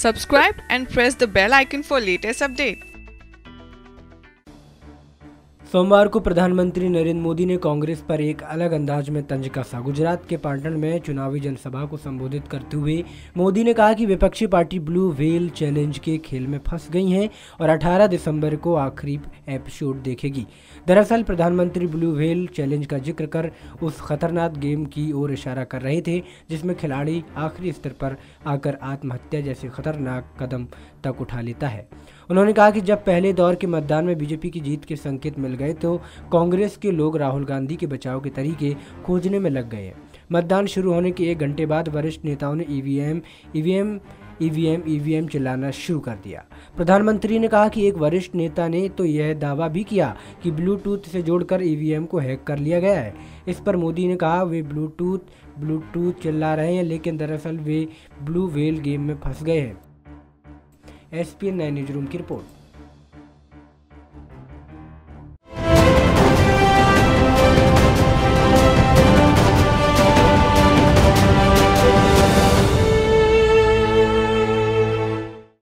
Subscribe and press the bell icon for latest update. सोमवार को प्रधानमंत्री नरेंद्र मोदी ने कांग्रेस पर एक अलग अंदाज में तंज कसा। गुजरात के पाटन में चुनावी जनसभा को संबोधित करते हुए मोदी ने कहा कि विपक्षी पार्टी ब्लू व्हेल चैलेंज के खेल में फंस गई हैं और 18 दिसंबर को आखिरी एपिसोड देखेगी। दरअसल प्रधानमंत्री ब्लू व्हेल चैलेंज का जिक्र कर उस खतरनाक गेम की ओर इशारा कर रहे थे जिसमें खिलाड़ी आखिरी स्तर पर आकर आत्महत्या जैसे खतरनाक कदम तक उठा लेता है। उन्होंने कहा कि जब पहले दौर के मतदान में बीजेपी की जीत के संकेत मिल गए तो कांग्रेस के लोग राहुल गांधी के बचाव के तरीके खोजने में लग गए हैं। मतदान शुरू होने के 1 घंटे बाद वरिष्ठ नेताओं ने ईवीएम चिल्लाना शुरू कर दिया। प्रधानमंत्री ने कहा कि एक वरिष्ठ नेता ने तो यह दावा भी किया कि ब्लूटूथ से जोड़कर ईवीएम को हैक कर लिया गया है। इस पर मोदी ने कहा वे ब्लूटूथ चिल्ला रहे हैं, लेकिन दरअसल वे ब्लू व्हेल गेम में फंस गए हैं। एसपीएन 9 न्यूज रूम की रिपोर्ट।